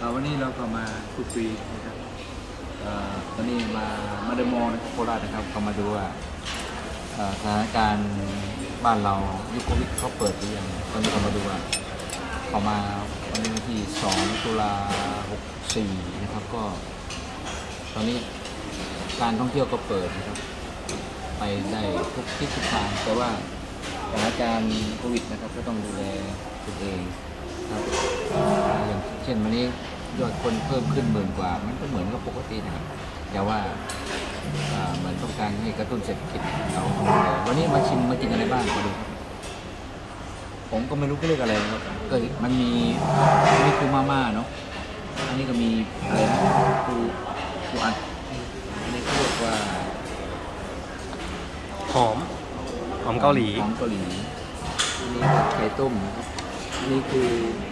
วันนี้เราก็มาพูดคุยนะครับตอนนี้มาเดโมนะครับโคราชนะครับก็มาดูว่าสถานการณ์บ้านเรายุคโควิดเขาเปิดหรือยังตอนนี้เรามาดูว่าเขามาวันที่2 ตุลา 64นะครับก็ตอนนี้การท่องเที่ยวก็เปิดนะครับไปได้ทุกที่ทุกทางแต่ว่าสถานการณ์โควิดนะครับก็ต้องดูแลตัวเองครับอย่างเช่นวันนี้ยอดคนเพิ่มขึ้น10,000 กว่ามันก็เหมือนกับปกตินะครับแต่ว่าเหมือนต้องการให้กระตุ้นเศรษฐกิจเราวันนี้มาชิมมากินอะไรบ้างมาดูครับผมก็ไม่รู้ก็เรียกอะไรครับก็มันมีนี่คือมาม่าเนาะอันนี้ก็มีอะไรนะปูอัดอันนี้เรียกว่าหอมเกาหลีอันนี้ไข่ต้มนะครับอันนี้คือ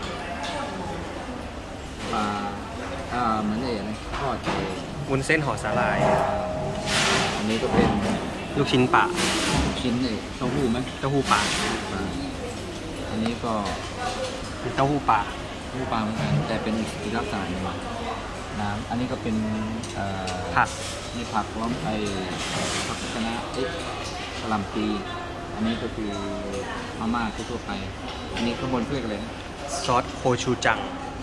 ปลาเหมือนอะไรทอดวุ้นเส้นห่อสาหร่ายอันนี้ก็เป็นลูกชิ้นปลาชิ้นเต้าหู้ไหมเต้าหู้ปลาอันนี้ก็เต้าหู้ปลาเหมือนกันแต่เป็นอีกลักษณะหนึ่งน้ำอันนี้ก็เป็นผักมีผักพร้อมผักคะน้ากะหล่ำปีอันนี้ก็คือมาม่าทั่วไปอันนี้ข้างบนเรียกอะไรนะซอสโคชูจัง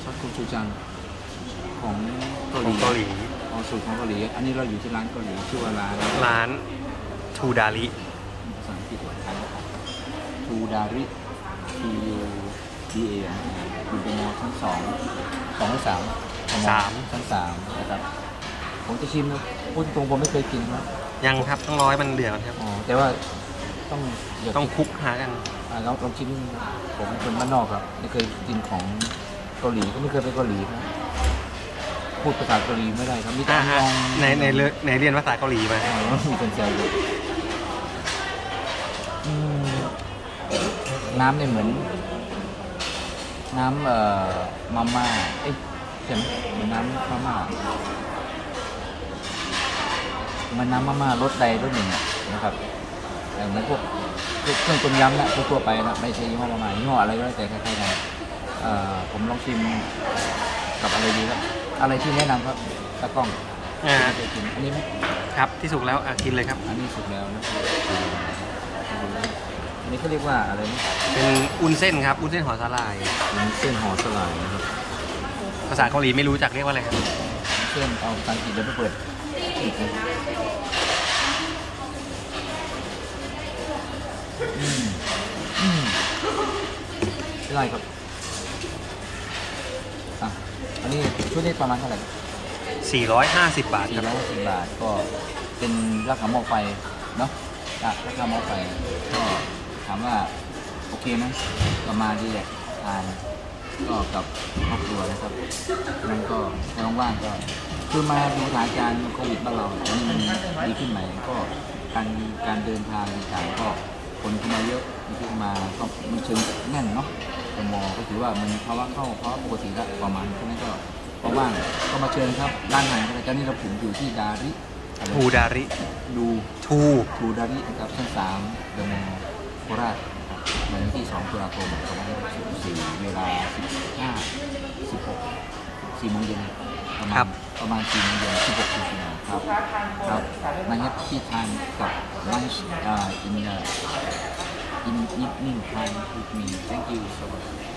ของเกาหลีสูตรของเกาหลีอันนี้เราอยู่ที่ร้านเกาหลีชื่อว่าร้านทูดาริภาษาอังกฤษทูดาริ TUDA อยู่ในมอชั้น2 2 หรือ 3 ชั้น 3นะครับผมจะชิมนะพูดตรงผมไม่เคยกินนะยังครับต้องรอให้มันเดือดครับแต่ว่าต้องคลุกหากันลองชิมผมเป็นคนบ้านนอกครับไม่เคยกินของเกาหลีก็ไม่เคยไปเกาหลีครับพูดภาษาเกาหลีไม่ได้ครับมีแต่ลองในเรียนภาษาเกาหลีมามีคนแซวอยู่น้ำเนี่ยเหมือนน้ำมาม่าใช่ไหมเหมือนน้ำมาม่ามันน้ำมาม่ารสใดรสหนึ่งนะครับเหมือนพวกเครื่องต้มยำนะทั่วไปนะไม่ใช่ยี่ห้อมาม่ายี่ห้ออะไรก็แล้วแต่คล้ายๆกันผมลองชิมกับอะไรดีครับอะไรที่แนะนำครับตะกล้องจะกินอันนี้ไหมครับที่สุกแล้วกินเลยครับอันนี้สุกแล้วนะอันนี้เขาเรียกว่าอะไรนะเป็นอุนเส้นครับอุนเส้นห่อสาหร่ายเส้นห่อสาหร่ายนะครับภาษาเกาหลีไม่รู้จักเรียกว่าอะไรครับเส้นเอาภาษาอังกฤษเดี๋ยวไปเปิดได้ครับอันนี้ชุดนี้ประมาณเท่าไหร่ 450 บาทครับ 450 บาทก็เป็นราคาหม้อไฟเนาะราคาหม้อไฟก็ถามว่าโอเคไหมประมาณที่แหละทานก็กับครอบครัวนะครับนั่นก็ว่างๆก็คือมาดูสถานการณ์โควิดบ้านเราตอนนี้มันดีขึ้นไหมก็การเดินทางต่างก็คนเข้ามาเยอะขึ้นมาก็มันเชิงแน่นเนาะแต่มอก็ถือว่ามันภาวะปกติแล้วประมาณนั้นก็ว่างก็มาเชิญครับด้านในตอนนี้เราถึงอยู่ที่ทูดาริทูดารินะครับชั้น3เดอะมอลล์โคราชวันที่2 ตุลาคม2564เวลา4 โมงเย็นประมาณ4 โมงเย็น16 นาทีครับนะครับที่ทานกับlunch in evening time with me thank you so much